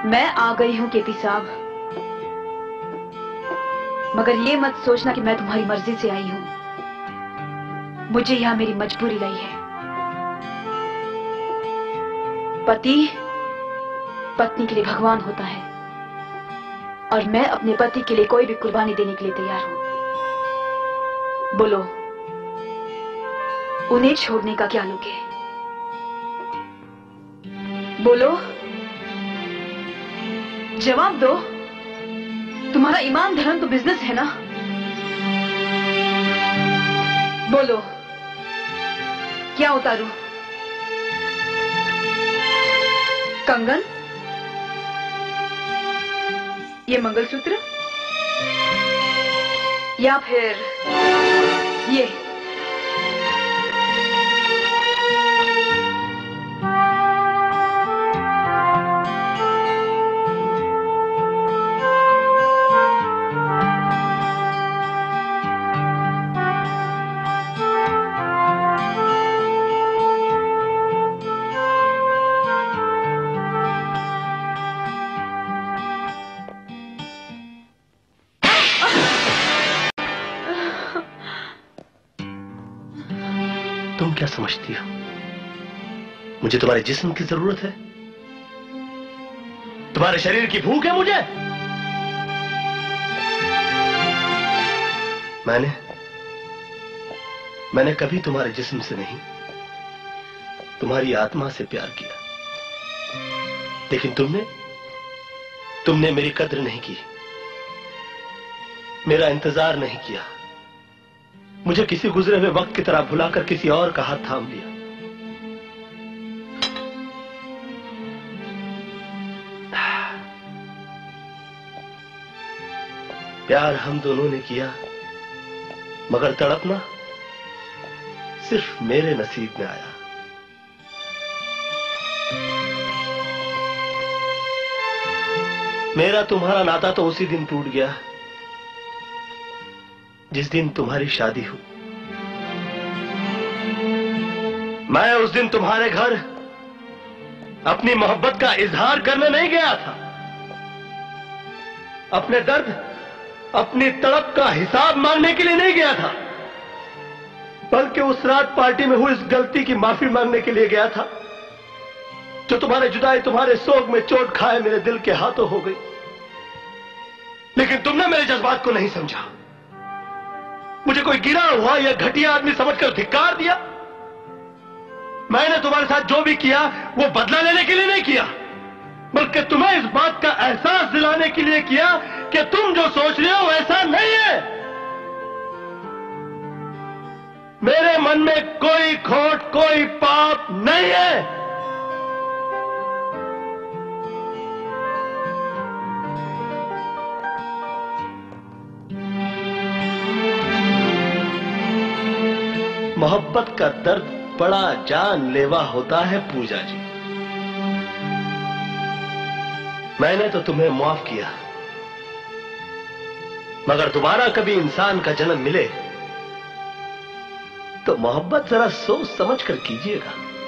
मैं आ गई हूं केपी साहब, मगर ये मत सोचना कि मैं तुम्हारी मर्जी से आई हूं। मुझे यहां मेरी मजबूरी लाई है। पति पत्नी के लिए भगवान होता है और मैं अपने पति के लिए कोई भी कुर्बानी देने के लिए तैयार हूं। बोलो, उन्हें छोड़ने का क्या लोगे? बोलो, जवाब दो। तुम्हारा ईमान धर्म तो बिजनेस है ना? बोलो, क्या उतारूं? कंगन, ये मंगलसूत्र, या फिर ये? तुम क्या समझती हो मुझे तुम्हारे जिस्म की जरूरत है? तुम्हारे शरीर की भूख है मुझे? मैंने कभी तुम्हारे जिस्म से नहीं, तुम्हारी आत्मा से प्यार किया। लेकिन तुमने मेरी कद्र नहीं की, मेरा इंतजार नहीं किया। मुझे किसी गुजरे हुए वक्त की तरह भुलाकर किसी और का हाथ थाम लिया। प्यार हम दोनों ने किया, मगर तड़पना सिर्फ मेरे नसीब में आया। मेरा तुम्हारा नाता तो उसी दिन टूट गया जिस दिन तुम्हारी शादी हुई। मैं उस दिन तुम्हारे घर अपनी मोहब्बत का इजहार करने नहीं गया था, अपने दर्द, अपनी तड़प का हिसाब मांगने के लिए नहीं गया था, बल्कि उस रात पार्टी में हुई इस गलती की माफी मांगने के लिए गया था जो तुम्हारे जुदाई, तुम्हारे सोग में चोट खाए मेरे दिल के हाथों हो गई। लेकिन तुमने मेरे जज्बात को नहीं समझा, मुझे कोई गिरा हुआ या घटिया आदमी समझकर धिक्कार दिया। मैंने तुम्हारे साथ जो भी किया वो बदला लेने के लिए नहीं किया, बल्कि तुम्हें इस बात का एहसास दिलाने के लिए किया कि तुम जो सोच रहे हो वैसा नहीं है। मेरे मन में कोई खोट, कोई पाप नहीं है। मोहब्बत का दर्द बड़ा जानलेवा होता है पूजा जी। मैंने तो तुम्हें माफ किया, मगर दोबारा कभी इंसान का जन्म मिले तो मोहब्बत जरा सोच समझ कर कीजिएगा।